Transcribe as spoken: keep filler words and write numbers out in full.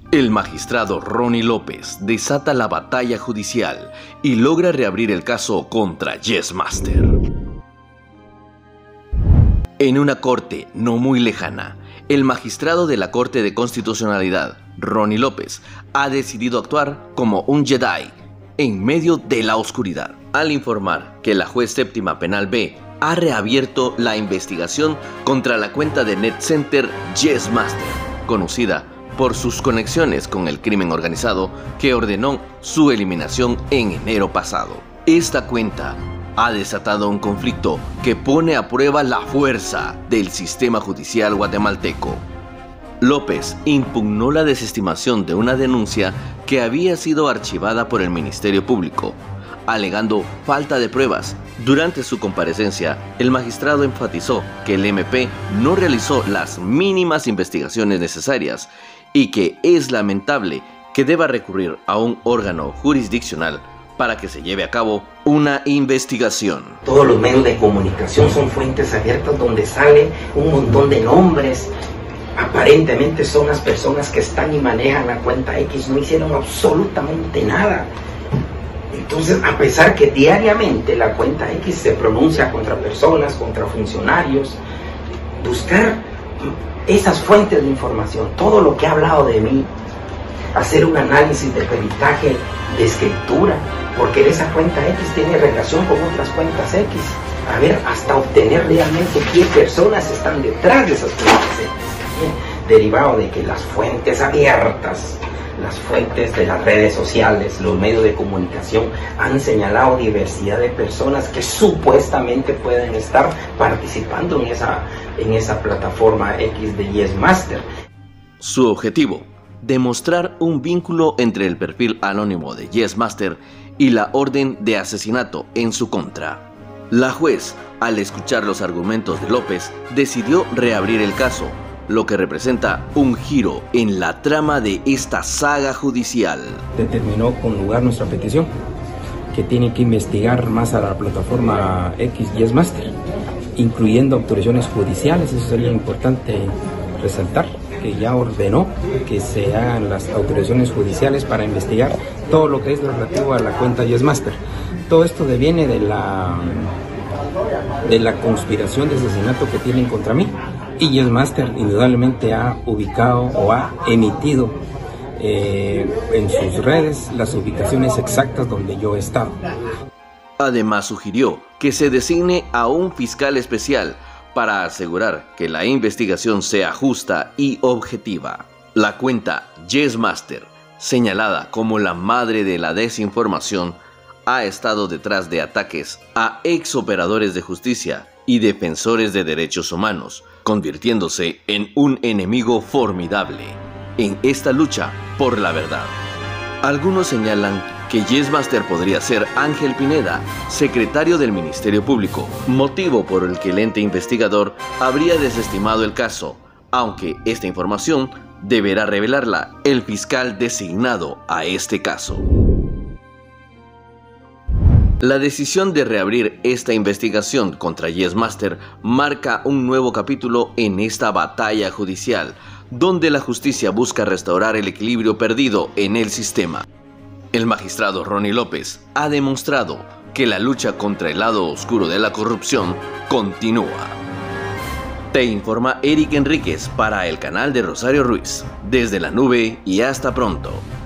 El magistrado Ronnie López desata la batalla judicial y logra reabrir el caso contra Yes Master. En una corte no muy lejana, el magistrado de la Corte de Constitucionalidad, Ronnie López, ha decidido actuar como un Jedi en medio de la oscuridad, al informar que la juez séptima penal B ha reabierto la investigación contra la cuenta de NetCenter Yes Master, conocida por sus conexiones con el crimen organizado que ordenó su eliminación en enero pasado. Esta cuenta ha desatado un conflicto que pone a prueba la fuerza del sistema judicial guatemalteco. López impugnó la desestimación de una denuncia que había sido archivada por el Ministerio Público, alegando falta de pruebas. Durante su comparecencia, el magistrado enfatizó que el M P no realizó las mínimas investigaciones necesarias y que es lamentable que deba recurrir a un órgano jurisdiccional para que se lleve a cabo una investigación. Todos los medios de comunicación son fuentes abiertas donde sale un montón de nombres. Aparentemente son las personas que están y manejan la cuenta X, no hicieron absolutamente nada. Entonces, a pesar que diariamente la cuenta X se pronuncia contra personas, contra funcionarios, buscar esas fuentes de información, todo lo que ha hablado de mí, hacer un análisis de peritaje, de escritura, porque esa cuenta X tiene relación con otras cuentas X, a ver, hasta obtener realmente qué personas están detrás de esas cuentas X, ¿bien? Derivado de que las fuentes abiertas, las fuentes de las redes sociales, los medios de comunicación han señalado diversidad de personas que supuestamente pueden estar participando en esa, en esa plataforma X de Yes Master. Su objetivo: demostrar un vínculo entre el perfil anónimo de Yes Master y la orden de asesinato en su contra. La juez, al escuchar los argumentos de López, decidió reabrir el caso, lo que representa un giro en la trama de esta saga judicial. Determinó con lugar nuestra petición, que tiene que investigar más a la plataforma X Yes Master, incluyendo autorizaciones judiciales. Eso sería importante resaltar, que ya ordenó que se hagan las autorizaciones judiciales para investigar todo lo que es relativo a la cuenta Yes Master. Todo esto deviene de la, de la conspiración de asesinato que tienen contra mí. Y Yes Master indudablemente ha ubicado o ha emitido eh, en sus redes las ubicaciones exactas donde yo he estado. Además sugirió que se designe a un fiscal especial para asegurar que la investigación sea justa y objetiva. La cuenta Yes Master, señalada como la madre de la desinformación, ha estado detrás de ataques a ex operadores de justicia y defensores de derechos humanos, convirtiéndose en un enemigo formidable en esta lucha por la verdad. Algunos señalan que Yes Master podría ser Ángel Pineda, secretario del Ministerio Público, motivo por el que el ente investigador habría desestimado el caso, aunque esta información deberá revelarla el fiscal designado a este caso. La decisión de reabrir esta investigación contra Yes Master marca un nuevo capítulo en esta batalla judicial, donde la justicia busca restaurar el equilibrio perdido en el sistema. El magistrado Ronnie López ha demostrado que la lucha contra el lado oscuro de la corrupción continúa. Te informa Eric Enríquez para el canal de Rosario Ruiz. Desde la nube y hasta pronto.